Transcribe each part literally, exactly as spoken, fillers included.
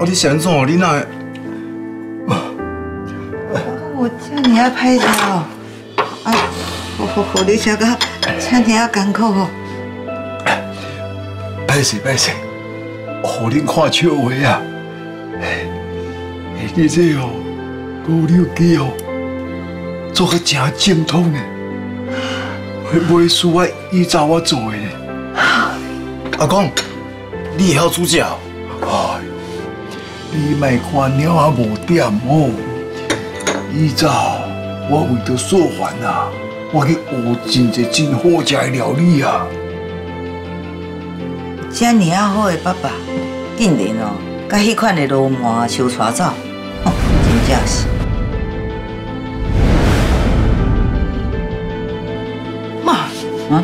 你是安怎？你哪会？ 我遮尔啊歹势哦，啊，互互互你食到遮尔啊艰苦哦。 歹势歹势，互恁看笑话啊！你这哦，五六支哦，做个真正统的，袂输我依照我做的。 阿公，你会晓煮食？ 哎，你莫看鸟啊无点哦，依照我为着素还啊，我去学真侪真好食的料理啊。 遮尔啊好的爸爸，竟然哦，甲迄款的罗马收带走，哦，真正是。 妈， 嗯，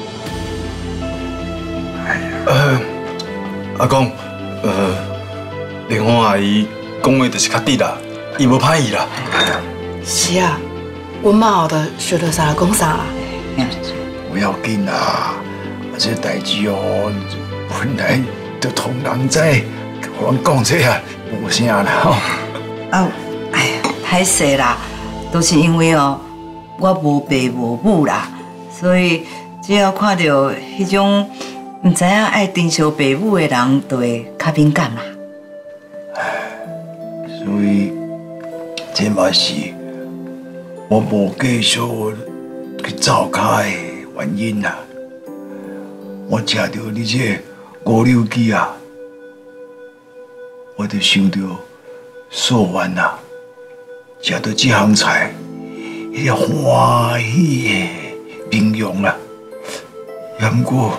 呃，阿公，呃，莲花阿姨讲的就是较直啦，伊无歹意啦。 是啊，阮妈的学着啥讲啥啦。 不要紧啦，这代志哦，本来就同人知，互阮讲这啊，无啥啦吼。 啊，哎呀，歹势啦，都是因为哦，我无爸无母啦，所以只要看到迄种唔知影爱珍惜爸母的人，就会较敏感啦。 所以这嘛是我无继续去走开的原因啦。我食到你这五六支啊，我就想到素丸啊，食到这项菜，迄个欢喜的面容啦。不过，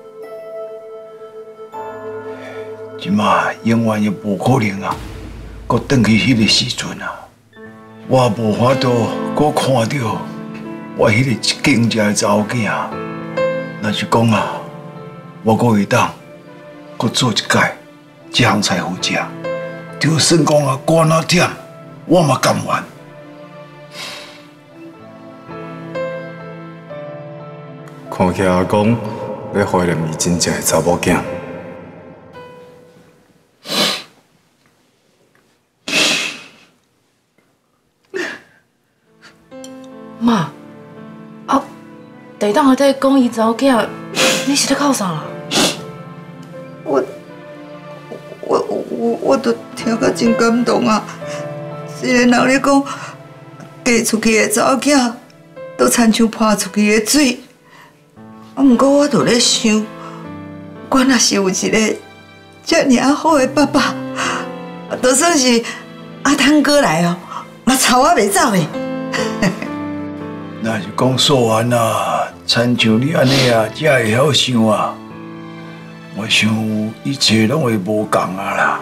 即马永远也无可能啊，搁转去迄个时阵啊，我无法度搁看到我迄个敬家的查某囝，若是讲啊，我搁会当搁做一届这项菜好食，就算讲啊管哪点，我嘛甘愿。 看起来阿公要怀念伊真正的查某囝。 妈，啊，地当下底讲伊查某囝，你是咧哭啥啦？ 我我我我都听甲真感动啊！虽然人咧讲嫁出去的查某囝都亲像泼出去的水，啊，毋过我就咧想，我若是有一个遮尔啊好的爸爸，就算是阿汤哥来哦，嘛吵我袂走的。 若是讲素丸啊，亲像你安尼啊，才会晓想啊。我想一切拢会无共啊啦。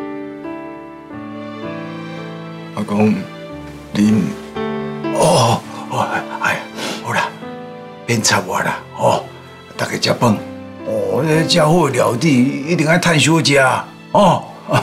阿公，你哦哦，哎，好啦，免插我啦，哦，大家食饭。哦，这好的料理一定爱趁小食哦。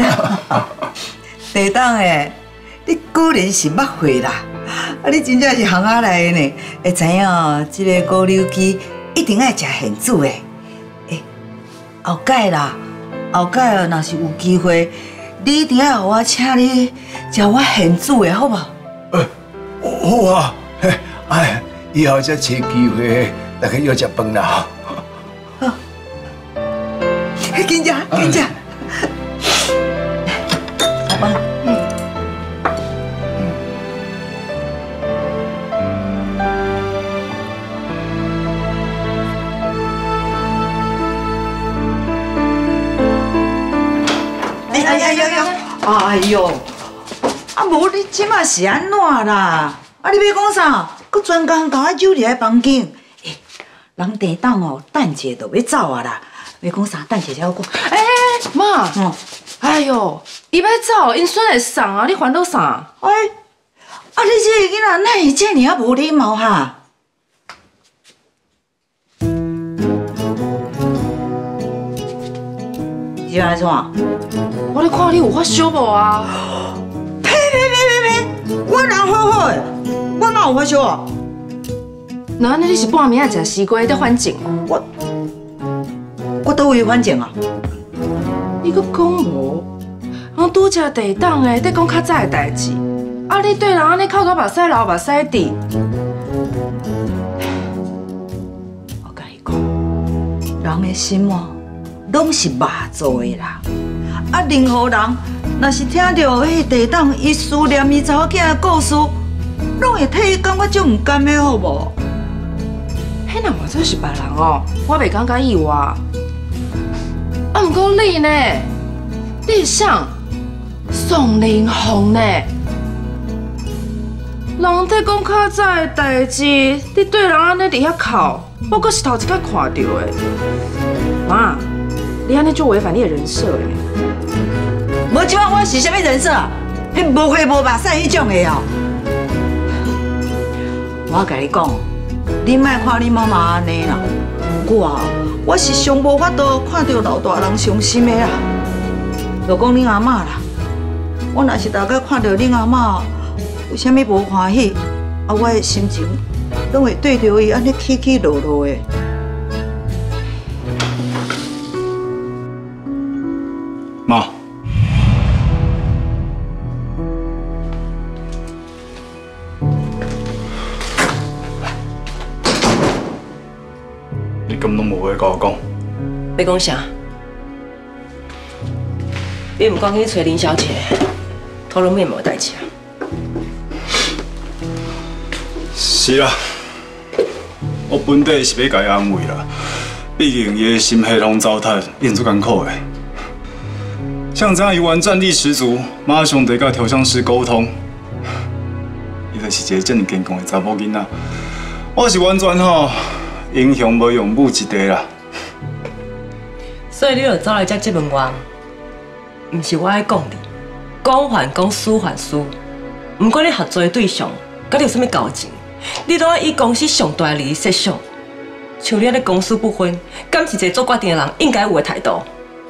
地当诶，你果然是捌会啦！啊，你真正是行下来的呢，会知影哦，这个五柳鸡一定爱食现煮的。诶，后届啦，后届若是有机会，你一定要互我请你食我现煮的，好无？ 呃，好啊，嘿，哎，以后再找机会，大家约食饭啦。 好，紧食，紧食。下班。哎呀呀呀！哎呦，啊无你即马是安怎啦？啊你要讲啥？佮专工甲我揪入来房间。诶，人地当哦，等者就要走啊啦。要讲啥？等者才好讲。 哎，妈， 嗯， 哎呦，伊要走，因孙会送啊，你烦恼啥？ 哎，啊你这个囡仔哪会这尔啊无礼貌哈？是安怎？ 我咧看你有发烧无啊？ 呸呸呸呸呸！我人好好的，我哪有发烧啊？ 那安尼你是半暝啊食西瓜在反症？ 我我倒位反正啊？ 你搁讲无？ 讲拄只地档诶，在讲较早诶代志，啊，你对人安尼口口目屎流目屎滴。 我甲你讲，人的心哦，拢是肉做的啦。啊，任何人若是听到迄地档伊思念伊查某囝的故事，拢会替伊感觉足唔甘的，好无？ 迄若换做是别人哦，我袂感觉意外。啊，毋过你呢？你想宋凌峰呢？人在讲较早的代志，你对人安尼伫遐哭，我阁是头一摆看到的。妈，你安尼就违反你的人设诶。 无即摆我是啥物人设？迄无血无目屎迄种的哦。我甲你讲，你莫看你妈妈安尼啦。不过啊，我是上无法度看到老大人伤心的啦。就讲恁阿嬷啦，我若是大概看到恁阿嬷有啥物无欢喜，啊，我的心情拢会对着伊安尼起起落落的。 妈，你根本拢无话甲我讲。 要讲啥？你唔讲去找林小姐讨论面膜的代志啊？ 是啦，我本底是要甲伊安慰啦，毕竟伊的心系统糟蹋，演足艰苦的。像这样伊玩战力十足，马上得甲调香师沟通。伊就是一个这么健康的查某囡仔，我是完全吼英雄无用武一地啦。 所以你就走来接这问我，唔是我爱讲你，讲还讲，输还输。唔管你合作的对象，甲你有啥物交情，你都要以公司上大的利益设想。像你安尼公私不分，敢是一个做决定的人应该有的态度。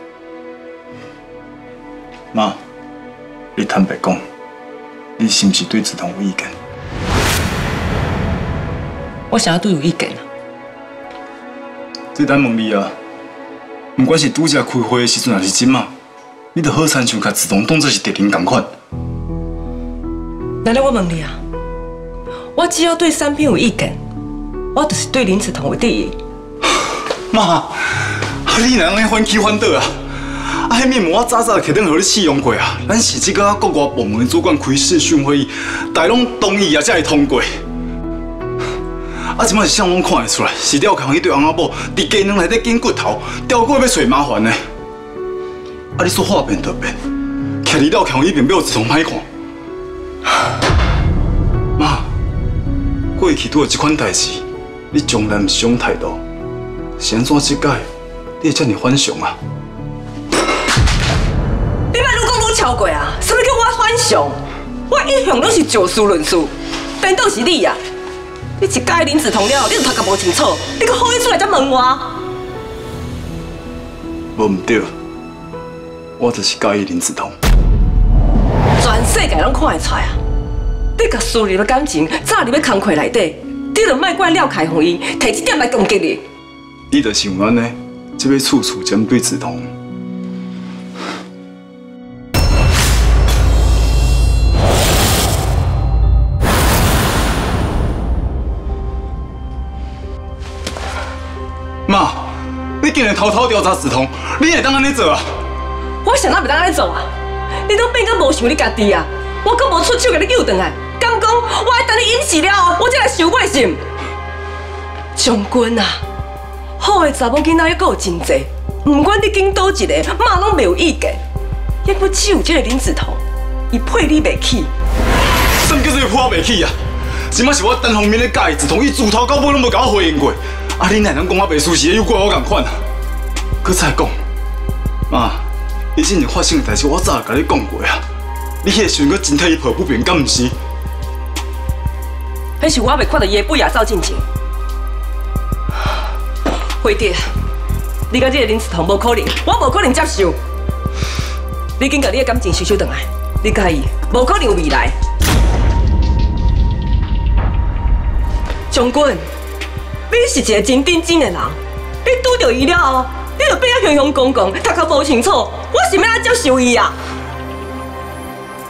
妈，你坦白讲，你是不是对梓潼有意见？ 我想要对有意见啊。 这单问你啊，不管是拄则开会的时阵，还是今嘛，你就好亲像甲梓潼当作是敌人同款。 难道我问你啊？我只要对产品有意见，我就是对林梓潼为第一。 妈，啊你哪安尼反起反倒啊？啊，迄面膜我早早就摕等互你试用过啊。咱市级甲国外部门的主管开视讯会议，大拢同意啊，才会通过。啊，即摆是谁拢看得出来，是廖康迄对翁仔某伫鸡卵内底紧骨头，钓过要找麻烦呢。啊，你说话变就变，徛伫廖康迄边，要有一通歹看。妈，过去拄有即款代志，你从来毋是种态度，是安怎即摆你会遮尔反常啊？ 你莫愈讲愈超过啊！什么叫我反常？我一向拢是就事论事，颠倒是你啊！你一介林梓潼了，你就读甲无清楚，你搁好意出来才问我？ 无毋对，我就是介意林梓潼。 全世界拢看会出来啊！你甲私人的感情早入去工课内底，你就莫怪廖开宏伊摕一点来攻击你。 你就是有安尼，才要处处针对梓潼。妈，你竟然偷偷调查梓潼，你会当安尼做啊？ 我想哪袂当安尼做啊？你都变甲无想你家己啊！我阁无出手甲你救转来，敢讲我爱等你淹死了后，我才来收尾是？将军啊，好的查某囡仔还阁有真济，不管你拣倒一个，妈拢袂有意见。也不只有这个林梓潼，伊配你袂起。 什么叫做配我袂起啊？即摆是我单方面咧介意梓潼，伊自头到尾拢无甲我回应过。啊！你哪能讲我袂舒适，又怪我共款啊？搁再讲，妈，以前发生的代志，我早就甲你讲过啊。你迄个时阵搁真替伊抱不平，敢毋是？ 迄是我未看到伊的背也走进前。辉弟，你甲这个林梓潼无可能，我无可能接受。你紧甲你的感情收收转来，你甲伊无可能有未来。将军。你是一个真认真的人，你拄到伊了后，你就变啊雄雄公公，头壳无清楚，我是要安怎接受伊啊？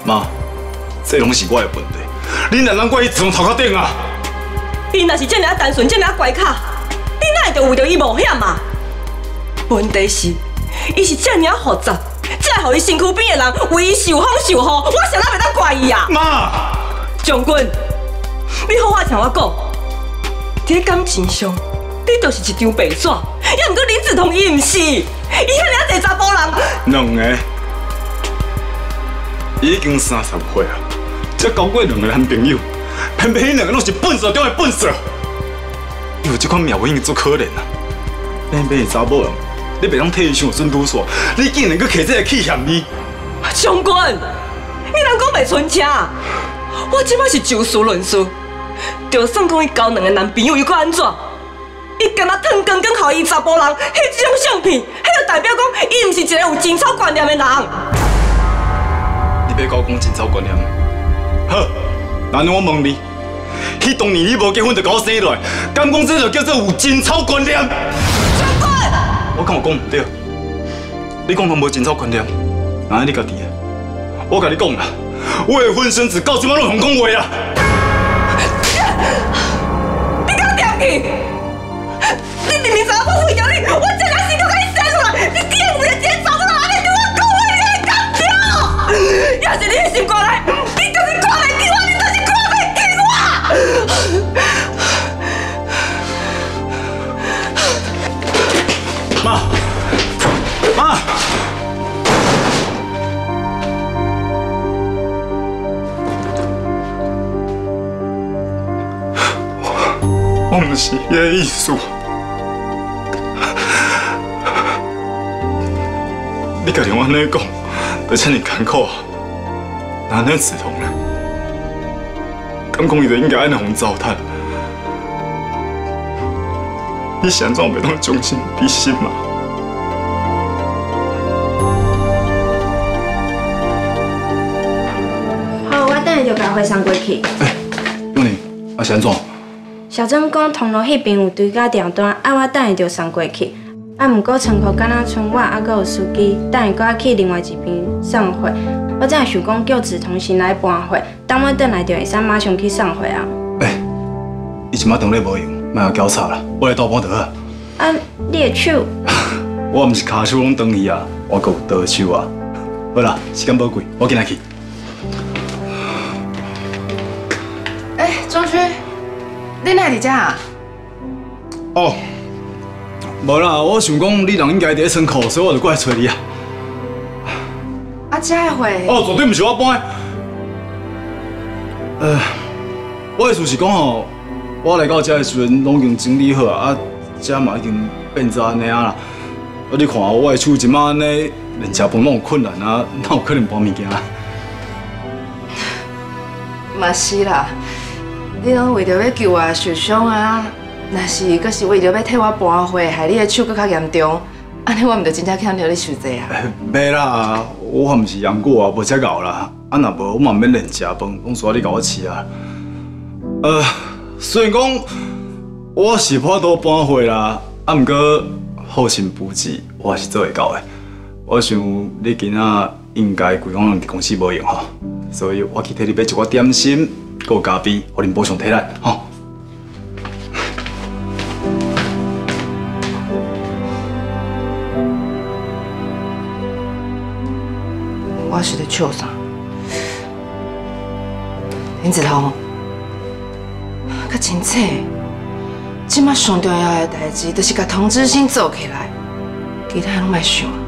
妈，这拢是我的问题，恁哪能怪伊从头壳顶啊？ 伊若是这么单纯，这么乖巧，你哪会着为着伊冒险啊？问题是，伊是这么复杂，才会互伊身躯边的人为伊受风受雨，我谁哪袂当怪伊啊？ 妈， 将军，你好话听我讲，伫感情上，你就是一张白纸，也毋过林子彤伊毋是，伊遐尔济查甫人， 两个，已经三十岁啊，才交过两个男朋友，偏偏伊两个拢是笨蛇中的笨蛇。伊有这款命运，足可怜啊！偏偏是查某人，你袂当替伊想准拄煞，你竟然搁摕这个气嫌伊。 将军，你人讲袂纯正，我即摆是就事论事，就算讲伊交两个男朋友又搁安怎？伊干那烫光光，互伊查甫人翕这种相片，迄就代表讲伊毋是一个有贞操观念的人。 你别搞讲贞操观念。好，那我问你，迄当年你无结婚就搞我生落来，敢讲这就叫做有贞操观念？ 将军， 我敢有讲唔对？你讲我无贞操观念，那你家己啊？我甲你讲啦，未婚生子到即摆拢用讲话啊！ 你敢点去？你明明知影我为着你，我真来心都甲你生出来，你竟然为了一个查某人安尼对我讲话，你会敢掉？要是你的心肝内，你就是看袂起我，你就是看袂起我。 妈，妈，我唔是迄个意思。你家己安尼讲，就遮尔艰苦啊！哪能刺痛呢？敢讲伊就应该安尼互糟蹋？你是安怎袂当将心比心嘛？ 好，我等下就甲回送过去。 哎，永宁，啊是安怎？ 小曾讲通路迄边有堆甲订单，啊我等下就送过去。啊，毋过仓库敢若剩我，啊，阁有司机，等下搁去另外一边送货。我真系想讲叫梓潼先来搬货，等我转来就会使马上去送货啊。 哎，伊即马当咧无用，莫要交叉啦，我来倒搬就好。 啊，你的手？ 我毋是骹手拢断去啊，我阁有倒手啊。好啦，时间宝贵，我进来去。 哎，庄区，你哪伫遮啊？ 哦。无啦，我想讲你人应该伫咧仓库，所以我就过来找你啊。 啊，遮的货。 哦，绝对毋是我搬的。呃，我意思是讲吼，我来到遮的时阵拢已经整理好啊，啊，遮嘛已经变做安尼啊啦。啊，你看我的手即马安尼，连食饭拢有困难啊，哪有可能搬物件啊？ 嘛是啦，你拢为着要救我受伤啊。若是，佫是为着要替我搬货，害你的手佫较严重，安尼我毋就真正欠着你受罪啊！ 袂啦，我还毋是养过啊，无遮熬啦。啊，若无我嘛免练食饭，拢需要你甲我饲啊。呃，虽然讲我是歹多搬货啦，啊，毋过好心补己，我还是做会到的。我想你今仔应该规工人伫公司无用吼，所以我去替你买一寡点心，佮咖啡，互恁补充体力吼。 我是咧笑啥？林子彤，较清楚，即马上重要的代志，就是甲通知信做起来，其他拢莫想。